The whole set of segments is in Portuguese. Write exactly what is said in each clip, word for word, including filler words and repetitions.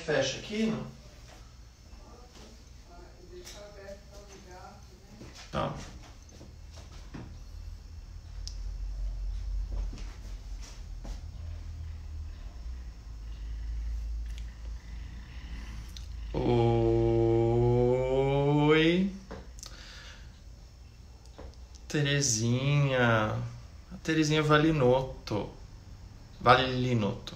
fecha aqui, não? Tá. Oi. Terezinha. A Terezinha Valinotto. Valinotto.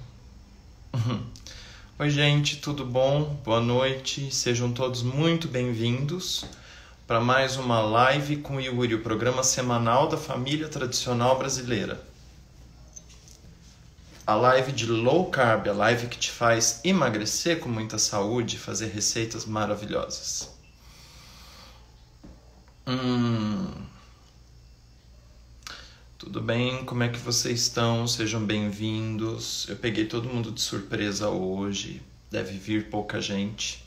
Oi, gente, tudo bom? Boa noite. Sejam todos muito bem-vindos para mais uma live com o Yuri, o programa semanal da família tradicional brasileira. A live de low carb, a live que te faz emagrecer com muita saúde e fazer receitas maravilhosas. Hum... Tudo bem? Como é que vocês estão? Sejam bem-vindos. Eu peguei todo mundo de surpresa hoje. Deve vir pouca gente.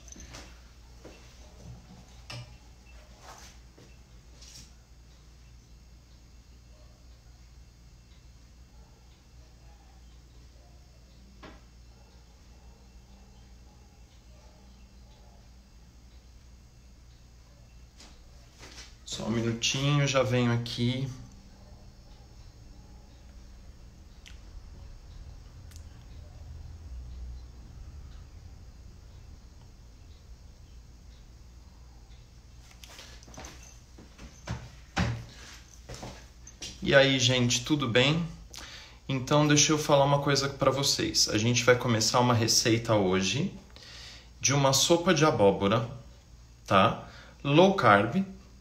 Só um minutinho, já venho aqui. E aí, gente, tudo bem? Então, deixa eu falar uma coisa para vocês. A gente vai começar uma receita hoje de uma sopa de abóbora, tá? Low carb.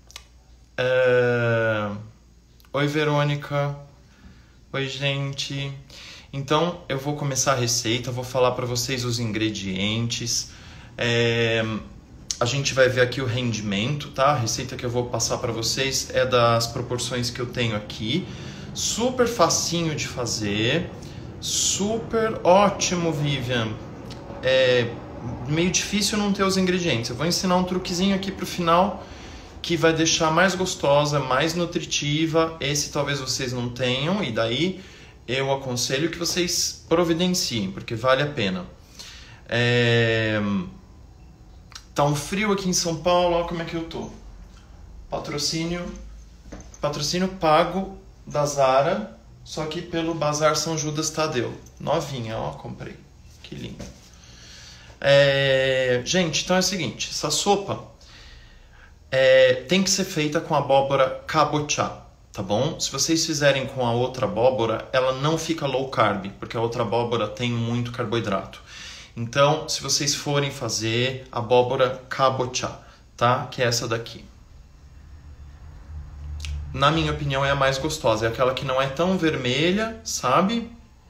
É... Oi, Verônica. Oi, gente. Então, eu vou começar a receita, vou falar para vocês os ingredientes. É... A gente vai ver aqui o rendimento, tá? A receita que eu vou passar para vocês é das proporções que eu tenho aqui. Super facinho de fazer. Super ótimo, Vivian. É meio difícil não ter os ingredientes. Eu vou ensinar um truquezinho aqui pro final que vai deixar mais gostosa, mais nutritiva. Esse talvez vocês não tenham e daí eu aconselho que vocês providenciem, porque vale a pena. É... Tá um frio aqui em São Paulo, olha como é que eu tô. Patrocínio, patrocínio pago da Zara, só que pelo Bazar São Judas Tadeu. Novinha, ó, comprei. Que linda. É, gente, então é o seguinte, essa sopa é, tem que ser feita com abóbora cabochá, tá bom? Se vocês fizerem com a outra abóbora, ela não fica low carb, porque a outra abóbora tem muito carboidrato. Então, se vocês forem fazer abóbora cabochá, tá? Que é essa daqui. Na minha opinião, é a mais gostosa. É aquela que não é tão vermelha, sabe?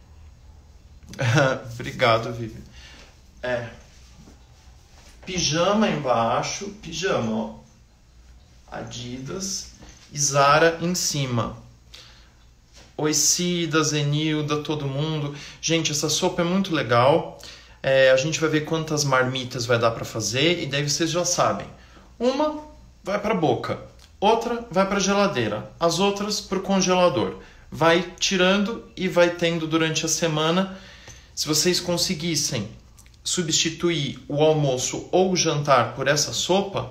Obrigado, Vivi. É. Pijama embaixo. Pijama, ó. Adidas. E Zara em cima. Oi, Cida, Zenilda, todo mundo. Gente, essa sopa é muito legal. É, a gente vai ver quantas marmitas vai dar para fazer e daí vocês já sabem. Uma vai para a boca, outra vai para a geladeira, as outras para o congelador. Vai tirando e vai tendo durante a semana. Se vocês conseguissem substituir o almoço ou o jantar por essa sopa...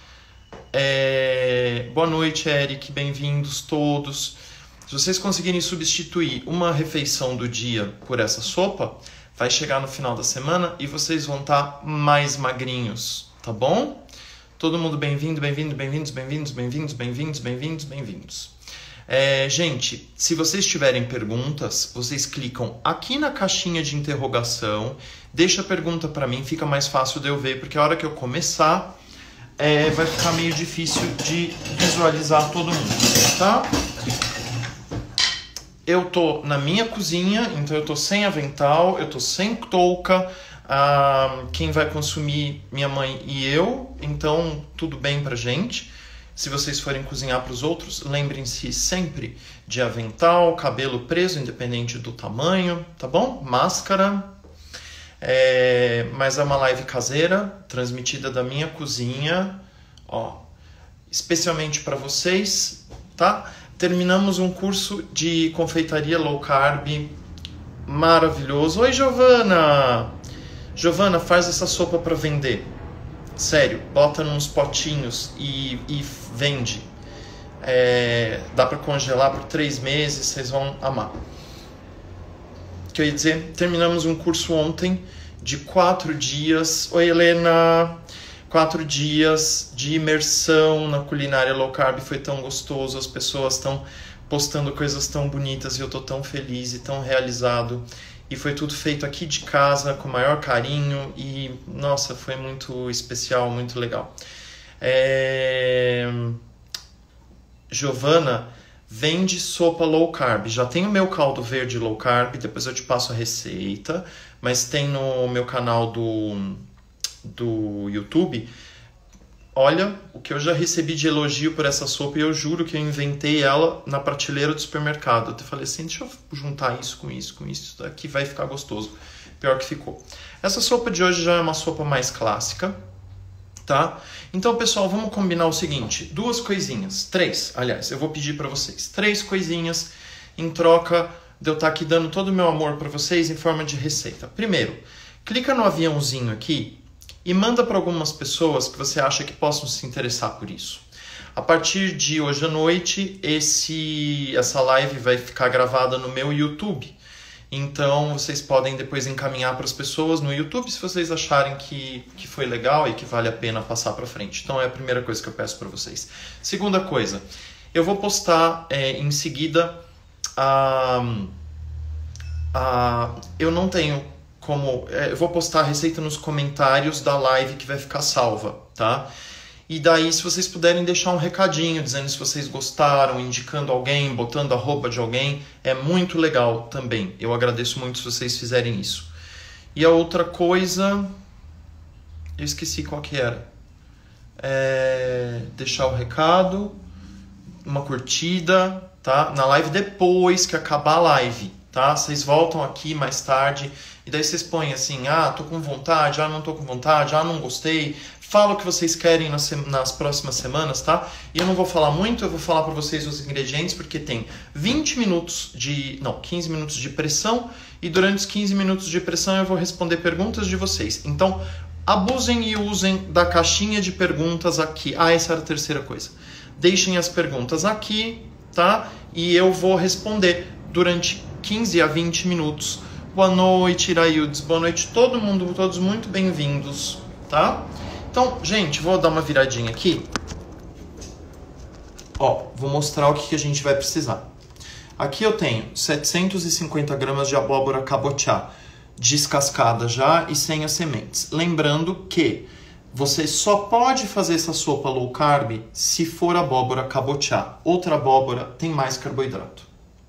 É... Boa noite, Eric, bem-vindos todos. Se vocês conseguirem substituir uma refeição do dia por essa sopa... Vai chegar no final da semana e vocês vão estar mais magrinhos, tá bom? Todo mundo bem-vindo, bem-vindo, bem-vindos, bem-vindos, bem-vindos, bem-vindos, bem-vindos, bem-vindos. É, gente, se vocês tiverem perguntas, vocês clicam aqui na caixinha de interrogação, deixa a pergunta para mim, fica mais fácil de eu ver, porque a hora que eu começar, é, vai ficar meio difícil de visualizar todo mundo, tá? Eu tô na minha cozinha, então eu tô sem avental, eu tô sem touca. Ah, quem vai consumir, minha mãe e eu, então tudo bem pra gente. Se vocês forem cozinhar para os outros, lembrem-se sempre de avental, cabelo preso, independente do tamanho, tá bom? Máscara. É, mas é uma live caseira, transmitida da minha cozinha, ó, especialmente para vocês, tá? Terminamos um curso de confeitaria low carb maravilhoso. Oi, Giovana! Giovana, faz essa sopa para vender. Sério, bota nos potinhos e, e vende. É, dá para congelar por três meses, vocês vão amar. O que eu ia dizer? Terminamos um curso ontem de quatro dias. Oi, Helena! Quatro dias de imersão na culinária low carb. Foi tão gostoso, as pessoas estão postando coisas tão bonitas e eu tô tão feliz e tão realizado. E foi tudo feito aqui de casa, com o maior carinho e, nossa, foi muito especial, muito legal. É... Giovana vende sopa low carb. Já tem o meu caldo verde low carb, depois eu te passo a receita, mas tem no meu canal do, do YouTube. Olha, o que eu já recebi de elogio por essa sopa, e eu juro que eu inventei ela na prateleira do supermercado. Eu falei assim, deixa eu juntar isso com isso, com isso, isso daqui vai ficar gostoso. Pior que ficou. Essa sopa de hoje já é uma sopa mais clássica, tá? Então, pessoal, vamos combinar o seguinte, duas coisinhas, três, aliás, eu vou pedir para vocês, três coisinhas em troca de eu estar aqui dando todo o meu amor para vocês em forma de receita. Primeiro, clica no aviãozinho aqui e manda para algumas pessoas que você acha que possam se interessar por isso. A partir de hoje à noite, esse, essa live vai ficar gravada no meu YouTube. Então, vocês podem depois encaminhar para as pessoas no YouTube se vocês acharem que, que foi legal e que vale a pena passar para frente. Então, é a primeira coisa que eu peço para vocês. Segunda coisa, eu vou postar é, em seguida a... a eu não tenho... como eu vou postar a receita nos comentários da live que vai ficar salva, tá? E daí, se vocês puderem deixar um recadinho, dizendo se vocês gostaram, indicando alguém, botando a roupa de alguém, é muito legal também. Eu agradeço muito se vocês fizerem isso. E a outra coisa... eu esqueci qual que era. É... deixar o recado, uma curtida, tá? Na live depois que acabar a live, tá? Vocês voltam aqui mais tarde... e daí vocês põem assim, ah, tô com vontade, ah, não tô com vontade, ah, não gostei. Fala o que vocês querem nas, nas próximas semanas, tá? E eu não vou falar muito, eu vou falar para vocês os ingredientes, porque tem vinte minutos de... não, quinze minutos de pressão, e durante os quinze minutos de pressão eu vou responder perguntas de vocês. Então, abusem e usem da caixinha de perguntas aqui. Ah, essa era a terceira coisa. Deixem as perguntas aqui, tá? E eu vou responder durante quinze a vinte minutos. Boa noite, Iraildes. Boa noite, todo mundo. Todos muito bem-vindos, tá? Então, gente, vou dar uma viradinha aqui. Ó, vou mostrar o que, que a gente vai precisar. Aqui eu tenho setecentos e cinquenta gramas de abóbora cabotiá, descascada já e sem as sementes. Lembrando que você só pode fazer essa sopa low carb se for abóbora cabotiá. Outra abóbora tem mais carboidrato.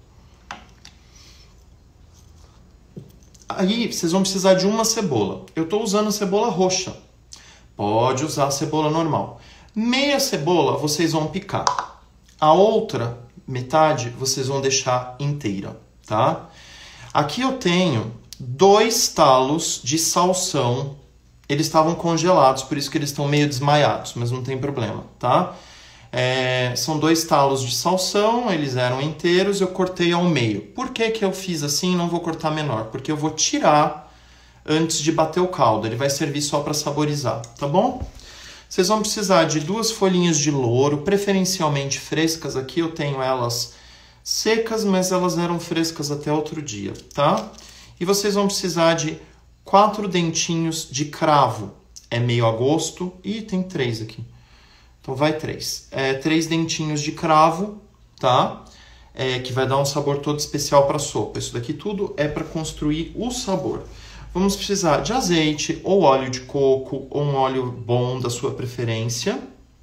Aí vocês vão precisar de uma cebola. Eu estou usando cebola roxa. Pode usar a cebola normal. Meia cebola vocês vão picar. A outra metade vocês vão deixar inteira, tá? Aqui eu tenho dois talos de salsão. Eles estavam congelados, por isso que eles estão meio desmaiados, mas não tem problema, tá? É, são dois talos de salsão, eles eram inteiros, eu cortei ao meio. Por que que eu fiz assim e não vou cortar menor? Porque eu vou tirar antes de bater o caldo, ele vai servir só para saborizar, tá bom? Vocês vão precisar de duas folhinhas de louro, preferencialmente frescas. Aqui eu tenho elas secas, mas elas eram frescas até outro dia, tá? E vocês vão precisar de quatro dentinhos de cravo, é meio a gosto, e tem três aqui. Então vai três. É, três dentinhos de cravo, tá? É, que vai dar um sabor todo especial para a sopa. Isso daqui tudo é para construir o sabor. Vamos precisar de azeite, ou óleo de coco, ou um óleo bom da sua preferência.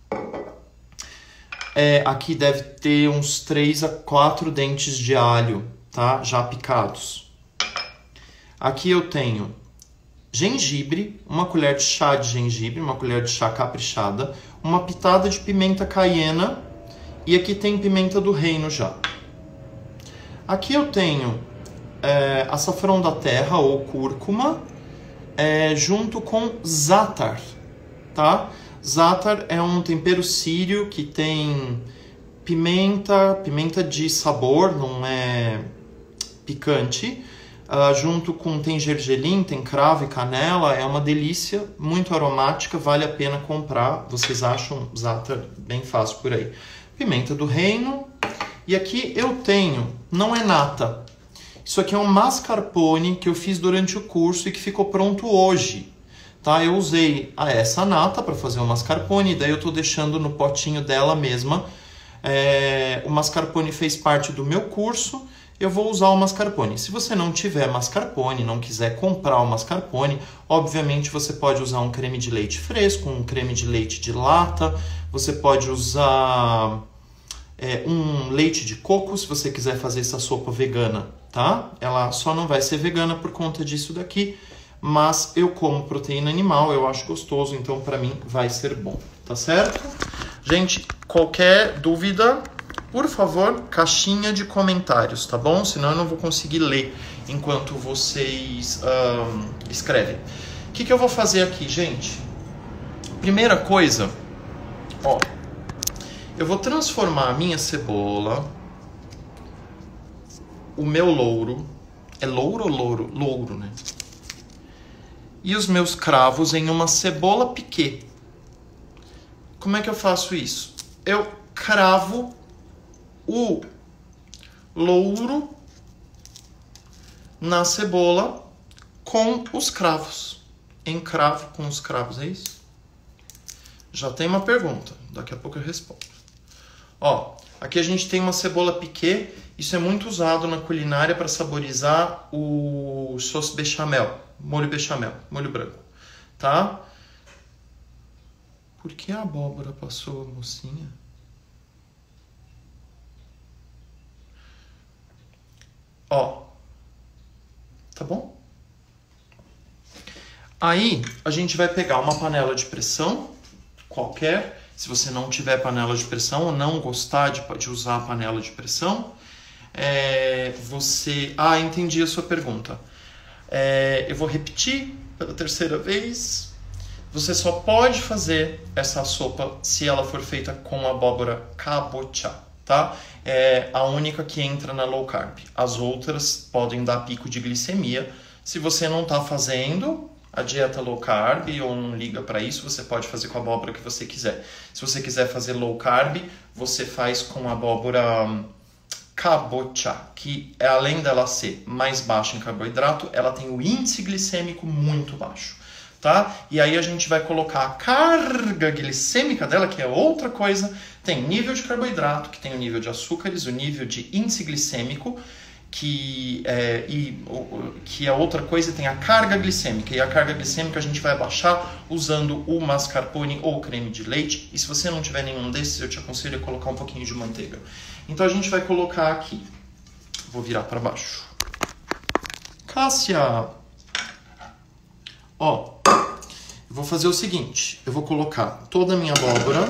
É, aqui deve ter uns três a quatro dentes de alho, tá? Já picados. Aqui eu tenho gengibre, uma colher de chá de gengibre, uma colher de chá caprichada, uma pitada de pimenta caiena e aqui tem pimenta do reino já. Aqui eu tenho é, açafrão da terra ou cúrcuma é, junto com zátar, tá? Zátar é um tempero sírio que tem pimenta, pimenta de sabor, não é picante, uh, junto com tem gergelim, tem cravo e canela, é uma delícia, muito aromática, vale a pena comprar. Vocês acham za'atar bem fácil por aí. Pimenta do reino. E aqui eu tenho, não é nata. Isso aqui é um mascarpone que eu fiz durante o curso e que ficou pronto hoje. Tá? Eu usei essa nata para fazer o mascarpone, daí eu estou deixando no potinho dela mesma. É, o mascarpone fez parte do meu curso, eu vou usar o mascarpone. Se você não tiver mascarpone, não quiser comprar o mascarpone, obviamente você pode usar um creme de leite fresco, um creme de leite de lata, você pode usar é, um leite de coco se você quiser fazer essa sopa vegana, tá? Ela só não vai ser vegana por conta disso daqui, mas eu como proteína animal, eu acho gostoso, então para mim vai ser bom, tá certo? Gente, qualquer dúvida, por favor, caixinha de comentários, tá bom? Senão eu não vou conseguir ler enquanto vocês um, escrevem. O que, que eu vou fazer aqui, gente? Primeira coisa, ó, eu vou transformar a minha cebola, o meu louro, é louro ou louro? Louro, né? E os meus cravos em uma cebola piquê. Como é que eu faço isso? Eu cravo o louro na cebola com os cravos. Encravo com os cravos, é isso? Já tem uma pergunta, daqui a pouco eu respondo. Ó, aqui a gente tem uma cebola piquê. Isso é muito usado na culinária para saborizar o sauce bechamel, molho bechamel, molho branco, tá? Por que a abóbora passou, mocinha? Ó, tá bom? Aí, a gente vai pegar uma panela de pressão, qualquer. Se você não tiver panela de pressão ou não gostar de, de usar a panela de pressão, é, você... Ah, entendi a sua pergunta. É, eu vou repetir pela terceira vez. Você só pode fazer essa sopa se ela for feita com abóbora cabotiá, tá? É a única que entra na low carb. As outras podem dar pico de glicemia. Se você não está fazendo a dieta low carb ou não liga para isso, você pode fazer com a abóbora que você quiser. Se você quiser fazer low carb, você faz com a abóbora cabotiá, que além dela ser mais baixa em carboidrato, ela tem o índice glicêmico muito baixo. Tá? E aí a gente vai colocar a carga glicêmica dela, que é outra coisa. Tem nível de carboidrato, que tem o nível de açúcares, o nível de índice glicêmico, que é, e, que é outra coisa, e tem a carga glicêmica. E a carga glicêmica a gente vai baixar usando o mascarpone ou creme de leite. E se você não tiver nenhum desses, eu te aconselho a colocar um pouquinho de manteiga. Então a gente vai colocar aqui. Vou virar para baixo. Cássia! Ó, eu vou fazer o seguinte, eu vou colocar toda a minha abóbora,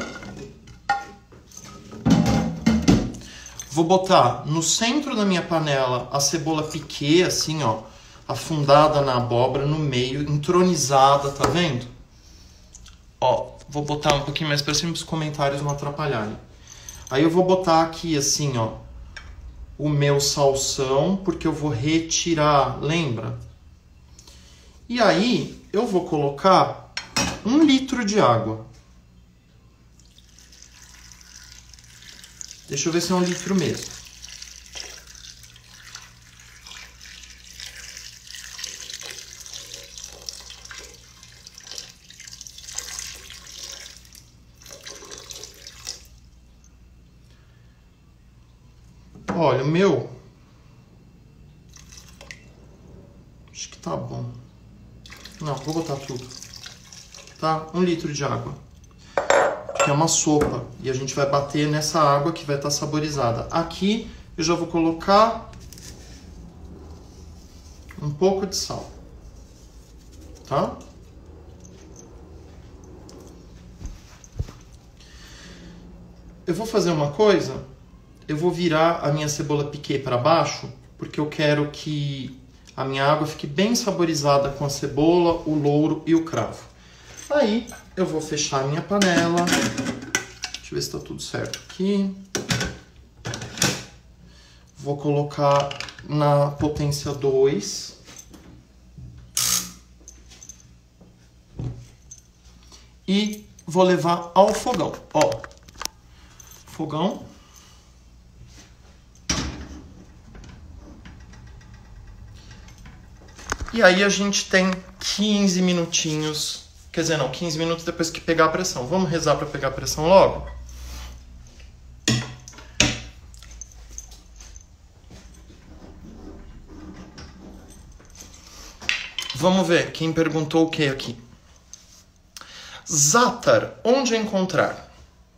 vou botar no centro da minha panela a cebola piquê, assim, ó, afundada na abóbora, no meio, entronizada, tá vendo? Ó, vou botar um pouquinho mais pra cima para os comentários não atrapalharem. Aí eu vou botar aqui, assim, ó, o meu salsão, porque eu vou retirar, lembra? E aí, eu vou colocar um litro de água. Deixa eu ver se é um litro mesmo. Olha, o meu... acho que tá bom. Não, vou botar tudo. Tá? Um litro de água. Que é uma sopa. E a gente vai bater nessa água que vai estar saborizada. Aqui eu já vou colocar um pouco de sal. Tá? Eu vou fazer uma coisa. Eu vou virar a minha cebola piquê para baixo. Porque eu quero que a minha água fique bem saborizada com a cebola, o louro e o cravo. Aí eu vou fechar a minha panela. Deixa eu ver se está tudo certo aqui. Vou colocar na potência dois. E vou levar ao fogão, ó. Fogão. E aí a gente tem quinze minutinhos, quer dizer, não, quinze minutos depois que pegar a pressão. Vamos rezar para pegar a pressão logo? Vamos ver quem perguntou o que aqui. Zaatar, onde encontrar?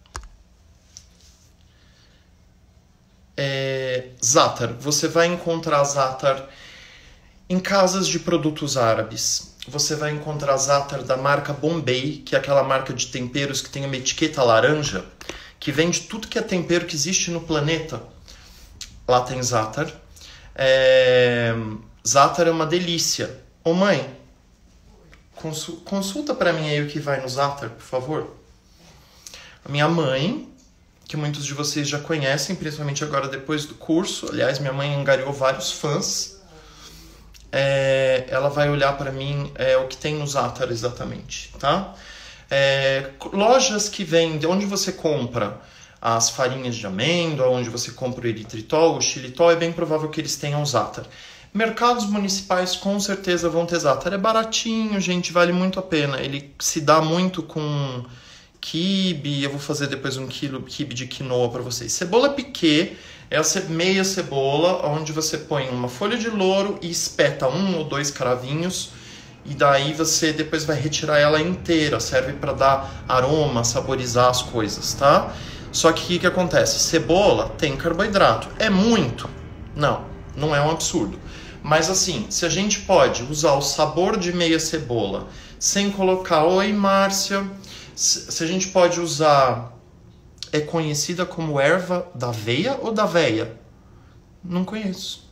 É, Zaatar, você vai encontrar Zaatar em casas de produtos árabes. Você vai encontrar Zaatar da marca Bombay, que é aquela marca de temperos que tem uma etiqueta laranja, que vende tudo que é tempero que existe no planeta. Lá tem Zaatar. É... Zaatar é uma delícia. Ô mãe, consu- consulta para mim aí o que vai no Zaatar, por favor. A minha mãe, que muitos de vocês já conhecem, principalmente agora depois do curso. Aliás, minha mãe angariou vários fãs. É, ela vai olhar para mim é, o que tem no Zaatar exatamente, tá? É, lojas que vendem, onde você compra as farinhas de amêndoa, onde você compra o eritritol, o xilitol, é bem provável que eles tenham Zaatar. Mercados municipais com certeza vão ter Zaatar. É baratinho, gente, vale muito a pena. Ele se dá muito com quibe. Eu vou fazer depois um quilo quibe de quinoa para vocês. Cebola piquê é a meia cebola, onde você põe uma folha de louro e espeta um ou dois cravinhos. E daí você depois vai retirar ela inteira. Serve para dar aroma, saborizar as coisas, tá? Só que o que, que acontece? Cebola tem carboidrato. É muito? Não, não é um absurdo. Mas assim, se a gente pode usar o sabor de meia cebola sem colocar... Oi, Márcia. Se a gente pode usar... É conhecida como erva da aveia ou da veia? Não conheço.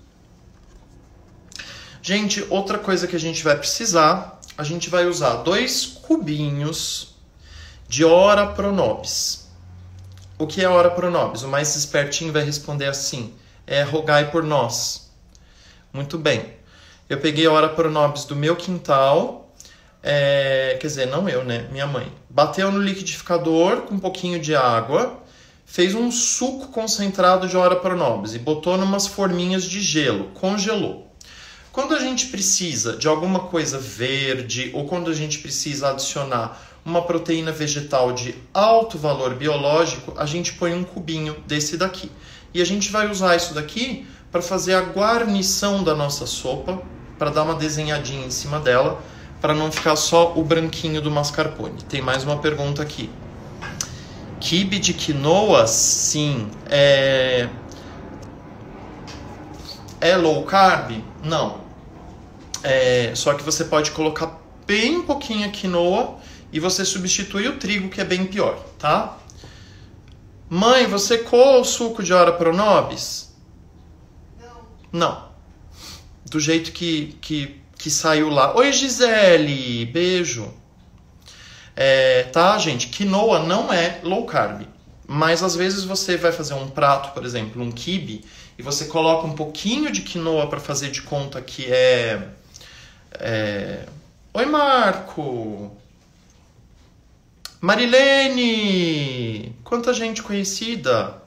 Gente, outra coisa que a gente vai precisar... A gente vai usar dois cubinhos de ora pro nobis. O que é ora pro nobis? O mais espertinho vai responder assim. É rogai por nós. Muito bem. Eu peguei a ora pro nobis do meu quintal. É, quer dizer, não eu, né? Minha mãe. Bateu no liquidificador com um pouquinho de água. Fez um suco concentrado de ora pro nobis. E botou numas forminhas de gelo. Congelou. Quando a gente precisa de alguma coisa verde, ou quando a gente precisa adicionar uma proteína vegetal de alto valor biológico, a gente põe um cubinho desse daqui. E a gente vai usar isso daqui para fazer a guarnição da nossa sopa, para dar uma desenhadinha em cima dela, para não ficar só o branquinho do mascarpone. Tem mais uma pergunta aqui. Quibe de quinoa, sim. É, é low carb? Não. É... Só que você pode colocar bem pouquinho a quinoa e você substitui o trigo, que é bem pior, tá? Mãe, você coa o suco de ora pro nobis? Não. Do jeito que, que, que saiu lá. Oi, Gisele. Beijo. É, tá, gente? Quinoa não é low carb. Mas às vezes você vai fazer um prato, por exemplo, um quibe, e você coloca um pouquinho de quinoa para fazer de conta que é, é... Oi, Marco. Marilene. Quanta gente conhecida.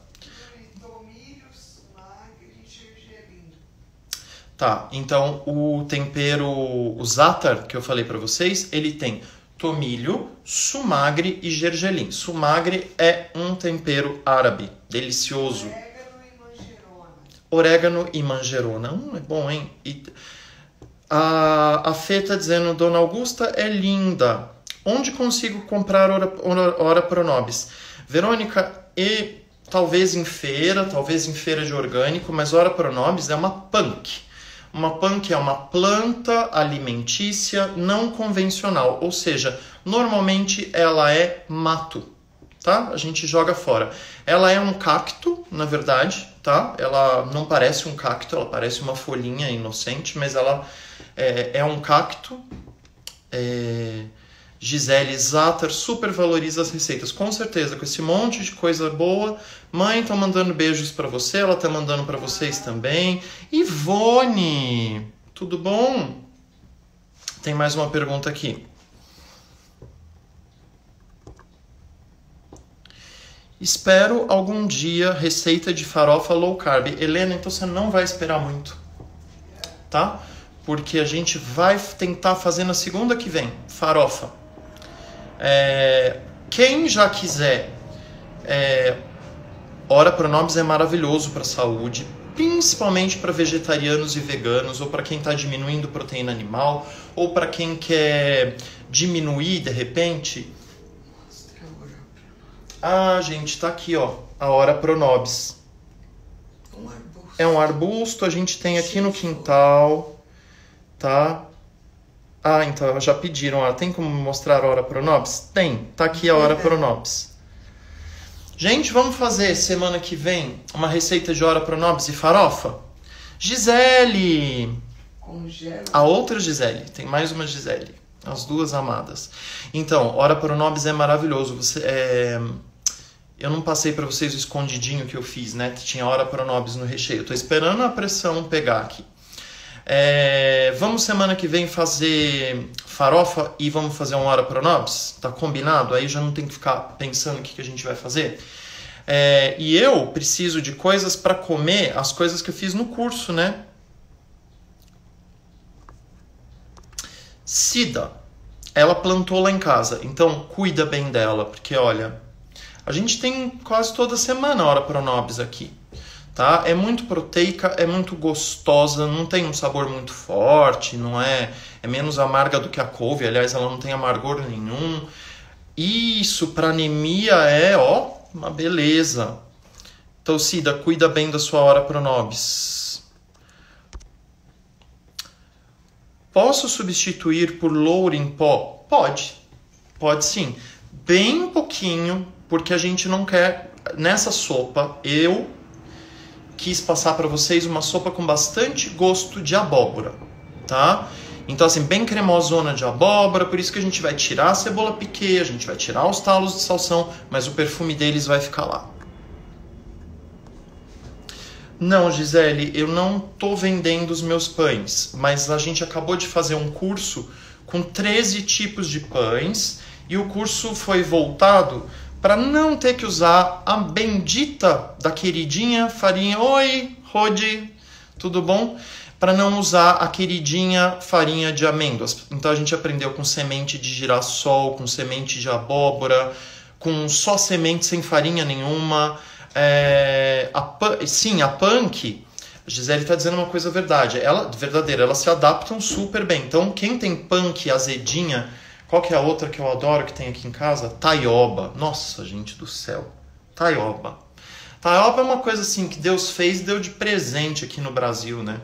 Tá, então o tempero, o Zaatar, que eu falei pra vocês, ele tem tomilho, sumagre e gergelim. Sumagre é um tempero árabe, delicioso. Orégano e manjerona. Orégano e manjerona. Hum, é bom, hein? E a, a Fê tá dizendo, Dona Augusta é linda. Onde consigo comprar ora, ora, ora pro nobis? Verônica, e talvez em feira, talvez em feira de orgânico, mas ora pro nobis é uma punk. Uma punk é uma planta alimentícia não convencional, ou seja, normalmente ela é mato, tá? A gente joga fora. Ela é um cacto, na verdade, tá? Ela não parece um cacto, ela parece uma folhinha inocente, mas ela é, é um cacto. É... Gisele Zatter super valoriza as receitas. Com certeza, com esse monte de coisa boa. Mãe, tô mandando beijos pra você. Ela tá mandando pra vocês também. Ivone, tudo bom? Tem mais uma pergunta aqui. Espero algum dia receita de farofa low carb. Helena, então você não vai esperar muito, tá? Porque a gente vai tentar fazer na segunda que vem, farofa. É, quem já quiser, é, Ora Pronobis é maravilhoso para a saúde, principalmente para vegetarianos e veganos, ou para quem está diminuindo proteína animal, ou para quem quer diminuir de repente. Ah, gente, tá aqui, ó, a Ora Pronobis. Um arbusto. É um arbusto, a gente tem aqui no quintal, tá? Ah, então já pediram, ó, tem como mostrar a Ora Pronobis? Tem, tá aqui a Ora Pronobis. Gente, vamos fazer semana que vem uma receita de Ora Pronobis e farofa? Gisele! Congela. A outra Gisele, tem mais uma Gisele. As duas amadas. Então, Ora Pronobis é maravilhoso. Você, é... Eu não passei para vocês o escondidinho que eu fiz, né? Tinha Ora Pronobis no recheio. Eu tô esperando a pressão pegar aqui. É... Vamos semana que vem fazer farofa e vamos fazer um Ora Pronobis? Tá combinado? Aí já não tem que ficar pensando o que, que a gente vai fazer. É... E eu preciso de coisas para comer as coisas que eu fiz no curso, né? Cida, ela plantou lá em casa, então cuida bem dela, porque olha, a gente tem quase toda semana Ora Pronobis aqui, tá? É muito proteica, é muito gostosa, não tem um sabor muito forte, não é, é menos amarga do que a couve, aliás, ela não tem amargor nenhum. Isso para anemia é, ó, uma beleza. Então, Cida, cuida bem da sua Ora Pronobis. Posso substituir por louro em pó? Pode, pode sim. Bem pouquinho, porque a gente não quer... Nessa sopa, eu quis passar para vocês uma sopa com bastante gosto de abóbora, tá? Então, assim, bem cremosona de abóbora, por isso que a gente vai tirar a cebola piquê, a gente vai tirar os talos de salsão, mas o perfume deles vai ficar lá. Não, Gisele, eu não tô vendendo os meus pães, mas a gente acabou de fazer um curso com treze tipos de pães e o curso foi voltado para não ter que usar a bendita da queridinha farinha. Oi, Rodi, tudo bom? Para não usar a queridinha farinha de amêndoas. Então a gente aprendeu com semente de girassol, com semente de abóbora, com só semente sem farinha nenhuma. É, a, sim, a punk, a Gisele está dizendo uma coisa verdade, ela, verdadeira, elas se adaptam super bem. Então, quem tem punk azedinha, qual que é a outra que eu adoro que tem aqui em casa? Taioba. Nossa, gente do céu. Taioba. Taioba é uma coisa assim que Deus fez e deu de presente aqui no Brasil, né?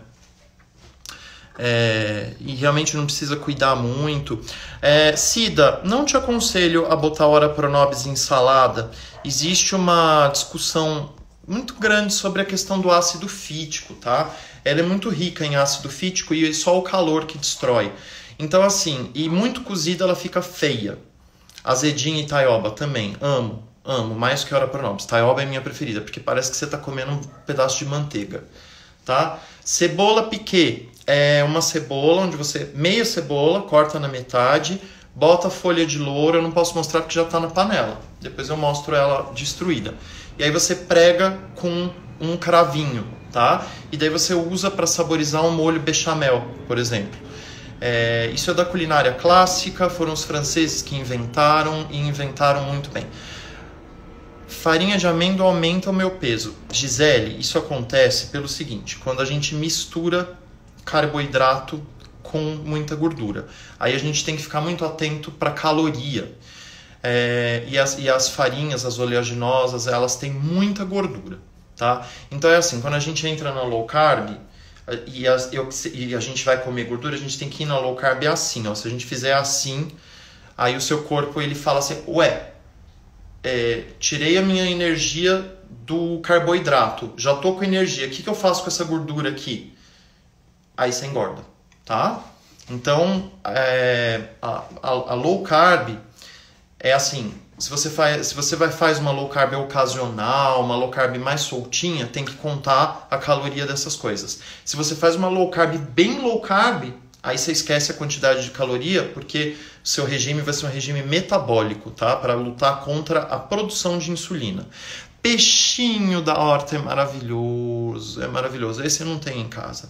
É, e realmente não precisa cuidar muito. É, Cida, não te aconselho a botar Ora Pronobis em salada. Existe uma discussão muito grande sobre a questão do ácido fítico, tá? Ela é muito rica em ácido fítico e é só o calor que destrói. Então, assim, e muito cozida ela fica feia. Azedinha e taioba também, amo, amo, mais que Ora Pronobis. Taioba é minha preferida, porque parece que você tá comendo um pedaço de manteiga, tá? Cebola piquê. É uma cebola onde você, meia cebola, corta na metade, bota a folha de louro, eu não posso mostrar porque já está na panela. Depois eu mostro ela destruída. E aí você prega com um cravinho, tá? E daí você usa para saborizar um molho bechamel, por exemplo. É, isso é da culinária clássica, foram os franceses que inventaram e inventaram muito bem. Farinha de amêndoa aumenta o meu peso. Gisele, isso acontece pelo seguinte, quando a gente mistura carboidrato com muita gordura. Aí a gente tem que ficar muito atento para caloria. É, e, as, e as farinhas, as oleaginosas, elas têm muita gordura, tá? Então é assim, quando a gente entra na low carb e, as, eu, e a gente vai comer gordura, a gente tem que ir na low carb assim, ó. Se a gente fizer assim, aí o seu corpo ele fala assim, ué, é, tirei a minha energia do carboidrato, já tô com energia, o que, que eu faço com essa gordura aqui? Aí você engorda, tá? Então, é, a, a, a low carb é assim, se você, faz, se você vai faz uma low carb ocasional, uma low carb mais soltinha, tem que contar a caloria dessas coisas. Se você faz uma low carb bem low carb, aí você esquece a quantidade de caloria, porque o seu regime vai ser um regime metabólico, tá? Para lutar contra a produção de insulina. Peixinho da horta é maravilhoso, é maravilhoso. Esse eu não tenho em casa.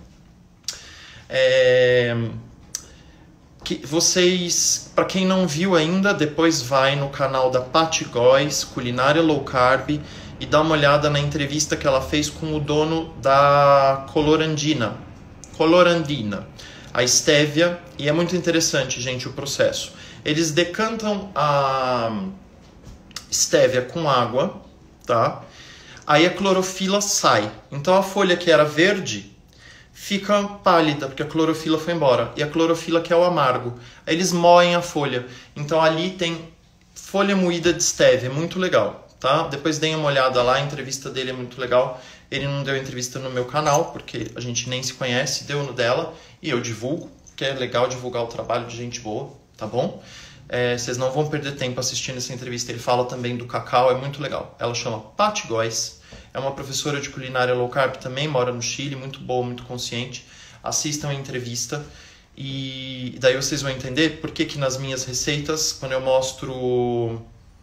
É... Que vocês, para quem não viu ainda, depois vai no canal da Paty Góes, Culinária Low Carb, e dá uma olhada na entrevista que ela fez com o dono da Colorandina, Colorandina, a Stevia, e é muito interessante, gente, o processo. Eles decantam a Stevia com água, tá? Aí a clorofila sai. Então a folha que era verde fica pálida, porque a clorofila foi embora. E a clorofila que é o amargo. Aí eles moem a folha. Então ali tem folha moída de stevia, muito legal, tá? Depois deem uma olhada lá, a entrevista dele é muito legal. Ele não deu entrevista no meu canal, porque a gente nem se conhece, deu no dela. E eu divulgo, porque é legal divulgar o trabalho de gente boa, tá bom? É, vocês não vão perder tempo assistindo essa entrevista. Ele fala também do cacau, é muito legal. Ela chama Paty Góes. É uma professora de culinária low carb também, mora no Chile, muito boa, muito consciente. Assistam a entrevista e daí vocês vão entender por que que nas minhas receitas, quando eu mostro...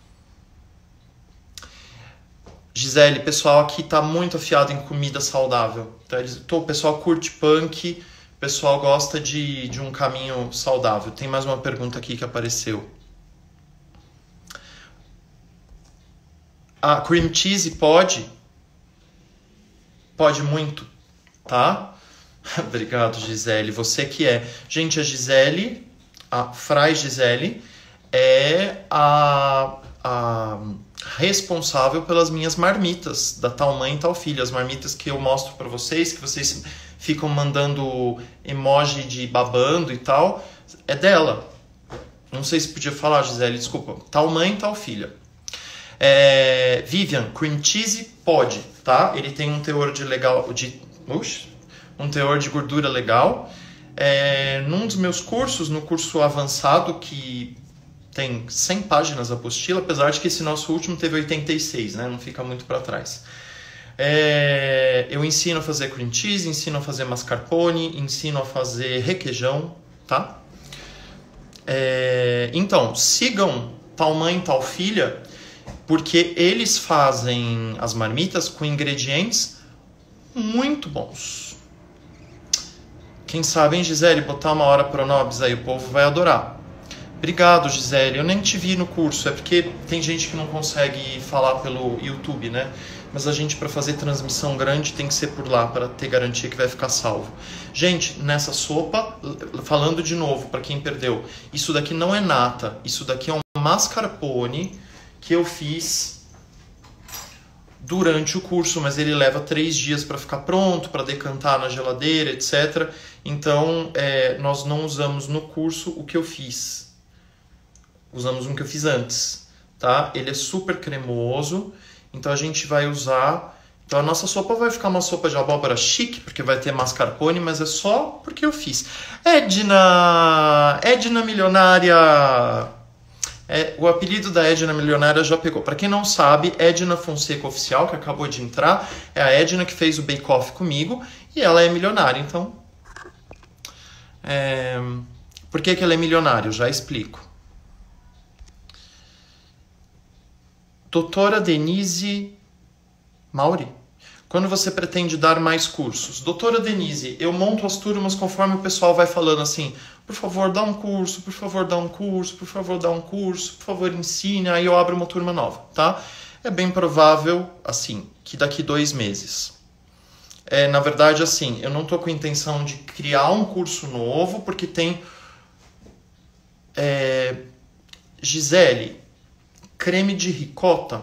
Gisele, pessoal aqui tá muito afiado em comida saudável. Tá? O pessoal curte punk, o pessoal gosta de, de um caminho saudável. Tem mais uma pergunta aqui que apareceu. A cream cheese pode... Pode muito, tá? Obrigado, Gisele. Você que é. Gente, a Gisele, a Fray Gisele, é a, a responsável pelas minhas marmitas, da tal mãe e tal filha. As marmitas que eu mostro pra vocês, que vocês ficam mandando emoji de babando e tal, é dela. Não sei se podia falar, Gisele, desculpa. Tal mãe e tal filha. É, Vivian, cream cheese pode, tá? Ele tem um teor de legal, de, ux, um teor de gordura legal. É, num dos meus cursos, no curso avançado, que tem cem páginas a apostila, apesar de que esse nosso último teve oitenta e seis, né? Não fica muito para trás. É, eu ensino a fazer cream cheese, ensino a fazer mascarpone, ensino a fazer requeijão, tá? É, então, sigam tal mãe, tal filha, porque eles fazem as marmitas com ingredientes muito bons. Quem sabe, hein, Gisele, botar uma hora pronobis aí, o povo vai adorar. Obrigado, Gisele. Eu nem te vi no curso, é porque tem gente que não consegue falar pelo YouTube, né? Mas a gente, para fazer transmissão grande, tem que ser por lá, para ter garantia que vai ficar salvo. Gente, nessa sopa, falando de novo, para quem perdeu, isso daqui não é nata, isso daqui é um mascarpone que eu fiz durante o curso, mas ele leva três dias para ficar pronto, para decantar na geladeira, etcétera. Então, é, nós não usamos no curso o que eu fiz. Usamos um que eu fiz antes, tá? Ele é super cremoso, então a gente vai usar... Então a nossa sopa vai ficar uma sopa de abóbora chique, porque vai ter mascarpone, mas é só porque eu fiz. Edna! Edna Milionária! É, o apelido da Edna Milionária já pegou. Para quem não sabe, Edna Fonseca Oficial, que acabou de entrar, é a Edna que fez o Bake Off comigo, e ela é milionária, então... É... Por que que ela é milionária? Eu já explico. Doutora Denise Mauri, quando você pretende dar mais cursos? Doutora Denise, eu monto as turmas conforme o pessoal vai falando assim, por favor, dá um curso, por favor, dá um curso, por favor, dá um curso, por favor, ensine, aí eu abro uma turma nova, tá? É bem provável, assim, que daqui dois meses. É, na verdade, assim, eu não tô com a intenção de criar um curso novo, porque tem... É, Gisele, creme de ricota,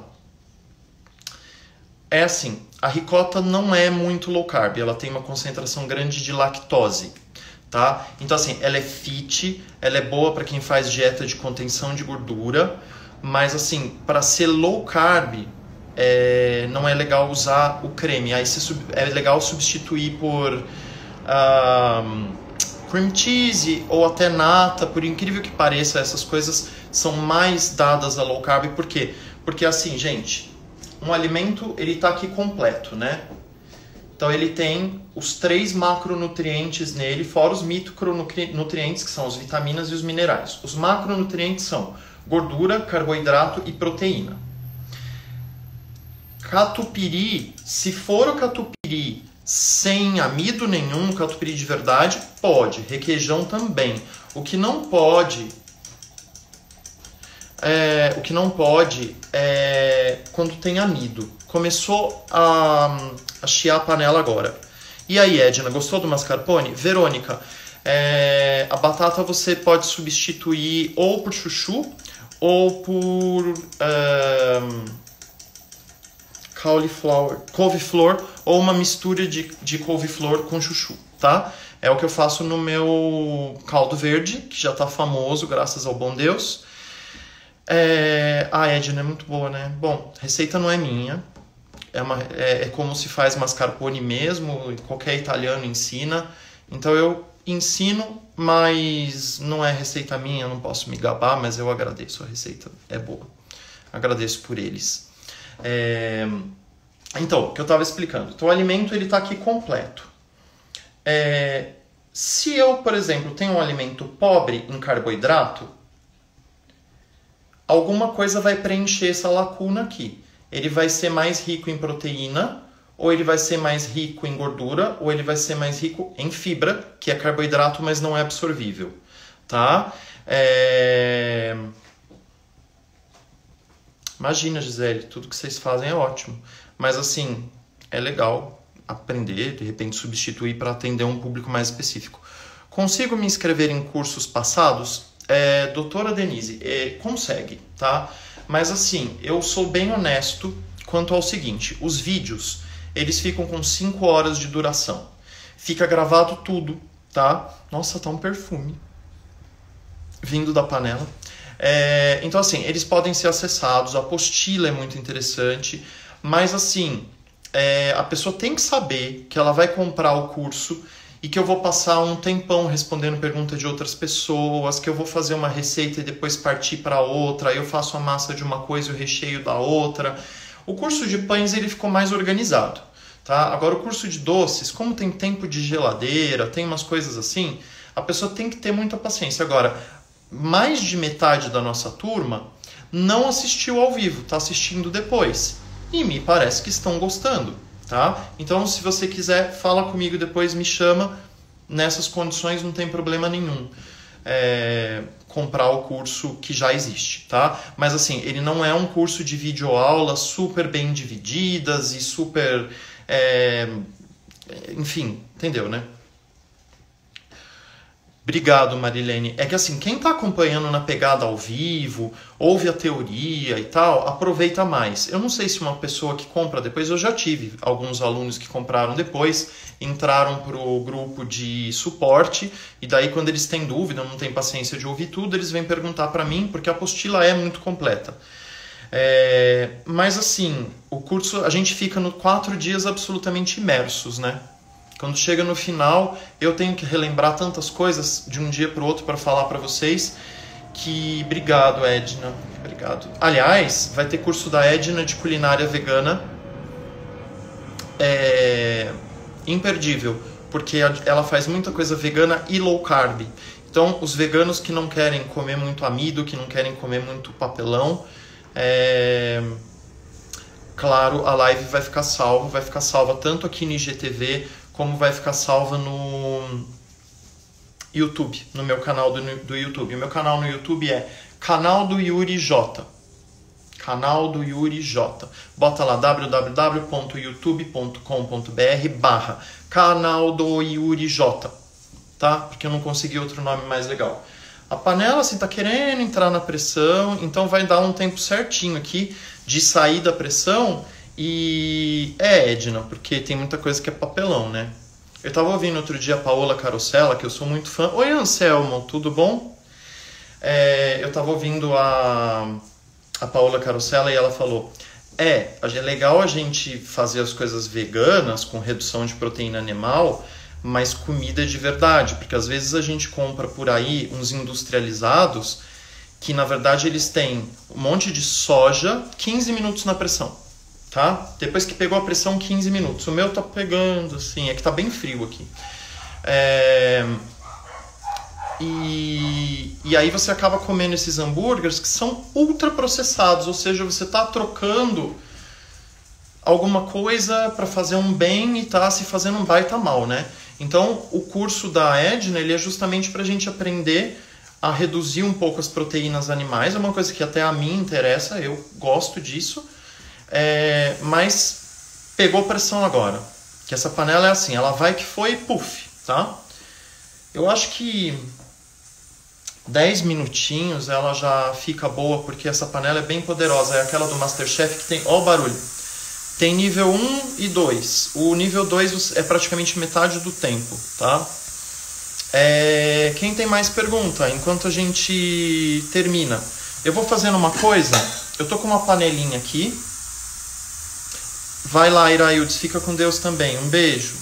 é assim, a ricota não é muito low carb, ela tem uma concentração grande de lactose, tá? Então assim, ela é fit, ela é boa para quem faz dieta de contenção de gordura, mas assim, para ser low carb, é, não é legal usar o creme, aí você, é legal substituir por... Um, cream cheese ou até nata, por incrível que pareça, essas coisas são mais dadas a low carb. Por quê? Porque assim, gente, um alimento, ele tá aqui completo, né? Então ele tem os três macronutrientes nele, fora os micronutrientes, que são as vitaminas e os minerais. Os macronutrientes são gordura, carboidrato e proteína. Catupiry, se for o catupiry sem amido nenhum, catupiry de verdade, pode. Requeijão também. O que não pode é, o que não pode é quando tem amido. Começou a, a chiar a panela agora. E aí, Edna, gostou do mascarpone? Verônica, é, a batata você pode substituir ou por chuchu ou por um, cauliflower, couve-flor, ou uma mistura de, de couve-flor com chuchu, tá? É o que eu faço no meu caldo verde, que já tá famoso, graças ao bom Deus. É... Ah, Edna, é muito boa, né? Bom, receita não é minha. É, uma, é, é como se faz mascarpone mesmo, qualquer italiano ensina. Então eu ensino, mas não é receita minha, eu não posso me gabar, mas eu agradeço, a receita é boa. Agradeço por eles. É... Então, o que eu estava explicando. Então o alimento ele está aqui completo. É... Se eu, por exemplo, tenho um alimento pobre em carboidrato, alguma coisa vai preencher essa lacuna aqui. Ele vai ser mais rico em proteína, ou ele vai ser mais rico em gordura, ou ele vai ser mais rico em fibra, que é carboidrato, mas não é absorvível, tá? É... Imagina, Gisele, tudo que vocês fazem é ótimo, mas assim, é legal aprender, de repente substituir para atender um público mais específico. Consigo me inscrever em cursos passados? É, doutora Denise, é, consegue, tá? Mas assim, eu sou bem honesto quanto ao seguinte, os vídeos, eles ficam com cinco horas de duração. Fica gravado tudo, tá? Nossa, tá um perfume vindo da panela. É, então assim, eles podem ser acessados, a apostila é muito interessante, mas assim, é, a pessoa tem que saber que ela vai comprar o curso e que eu vou passar um tempão respondendo perguntas de outras pessoas, que eu vou fazer uma receita e depois partir para outra, aí eu faço a massa de uma coisa e o recheio da outra. O curso de pães ele ficou mais organizado, tá? Agora o curso de doces, como tem tempo de geladeira, tem umas coisas assim, a pessoa tem que ter muita paciência. Agora, mais de metade da nossa turma não assistiu ao vivo, está assistindo depois. E me parece que estão gostando. Tá? Então, se você quiser, fala comigo depois, me chama. Nessas condições não tem problema nenhum é, comprar o curso que já existe, tá? Mas assim, ele não é um curso de videoaulas super bem divididas e super... É, enfim, entendeu, né? Obrigado, Marilene. É que assim, quem está acompanhando na pegada ao vivo, ouve a teoria e tal, aproveita mais. Eu não sei se uma pessoa que compra depois, eu já tive alguns alunos que compraram depois, entraram para o grupo de suporte, e daí quando eles têm dúvida, não têm paciência de ouvir tudo, eles vêm perguntar para mim, porque a apostila é muito completa. É, mas assim, o curso, a gente fica no quatro dias absolutamente imersos, né? Quando chega no final, eu tenho que relembrar tantas coisas de um dia para o outro para falar para vocês que... Obrigado, Edna. Obrigado. Aliás, vai ter curso da Edna de culinária vegana. É... imperdível, porque ela faz muita coisa vegana e low carb. Então, os veganos que não querem comer muito amido, que não querem comer muito papelão... É... Claro, a live vai ficar salva, vai ficar salva tanto aqui no I G T V... como vai ficar salva no YouTube, no meu canal do, do YouTube. O meu canal no YouTube é Canal do Yuri J. Canal do Yuri J. Bota lá w w w ponto youtube ponto com ponto b r barra Canal do Yuri J. Tá? Porque eu não consegui outro nome mais legal. A panela, assim, tá querendo entrar na pressão, então vai dar um tempo certinho aqui de sair da pressão. E é, Edna, porque tem muita coisa que é papelão, né? Eu tava ouvindo outro dia a Paola Carosella, que eu sou muito fã. Oi, Anselmo, tudo bom? É, eu tava ouvindo a, a Paola Carosella e ela falou: É, é legal a gente fazer as coisas veganas com redução de proteína animal, mas comida de verdade, porque às vezes a gente compra por aí uns industrializados que na verdade eles têm um monte de soja, quinze minutos na pressão, tá? Depois que pegou a pressão, quinze minutos. O meu tá pegando, assim, é que tá bem frio aqui. É... E, e aí você acaba comendo esses hambúrgueres que são ultraprocessados, ou seja, você tá trocando alguma coisa para fazer um bem e tá se fazendo um baita mal, né? Então, o curso da Edna, ele é justamente para a gente aprender a reduzir um pouco as proteínas animais. É uma coisa que até a mim interessa, eu gosto disso. É, mas pegou pressão agora. Que essa panela é assim, ela vai que foi, puff, tá? Eu acho que dez minutinhos ela já fica boa, porque essa panela é bem poderosa. É aquela do MasterChef que tem... Ó o barulho. Tem nível um e dois. O nível dois é praticamente metade do tempo, tá? É... Quem tem mais pergunta? Enquanto a gente termina. Eu vou fazendo uma coisa. Eu tô com uma panelinha aqui. Vai lá, Iraildes. Fica com Deus também. Um beijo.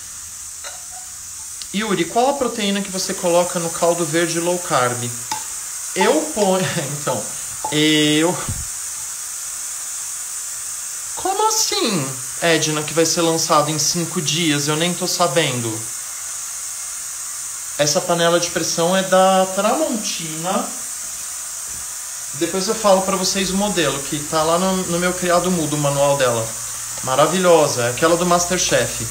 Yuri, qual a proteína que você coloca no caldo verde low carb? Eu ponho... Então, eu... Como assim, Edna, que vai ser lançado em cinco dias? Eu nem tô sabendo. Essa panela de pressão é da Tramontina. Depois eu falo pra vocês o modelo, que tá lá no, no meu criado mudo, o manual dela. Maravilhosa, é aquela do MasterChef.